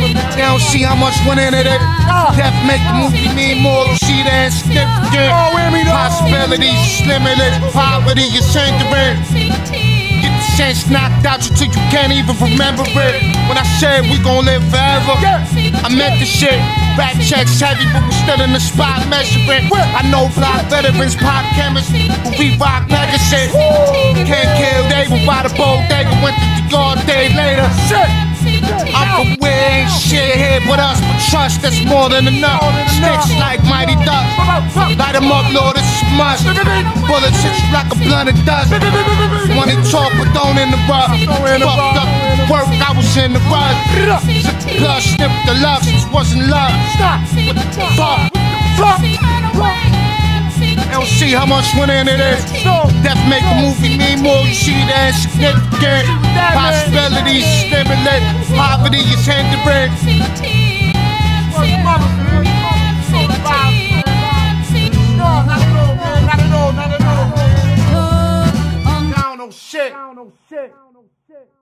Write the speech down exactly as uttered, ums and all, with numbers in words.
They don't see how much went into it. Death make the movie mean more. You see that significant. Possibilities limitless. Poverty is hindering. Get the sense knocked out you till you can't even remember it. When I said we gon' live forever, I meant the shit. Back checks heavy, but we still in the spot measuring. I know block veterans, pop chemists, who we rock Pegasus. Can't kill, they will buy the boat, they went to the yard day later. I'm from where ain't shit here but us, but trust that's more than enough. Snitch like Mighty Duck, light 'em up, Lord, it's a must. Bullets hit you like a blunt of dust. Wanna talk but don't interrupt. Fucked up work, I was in the rush. Plus snip the love, this wasn't love. Stop. What the fuck? Fuck. They don't see how much went into this. Death make the movie mean more. You see that significant. Possibilities stimulate. Poverty is hindering. Down on shit.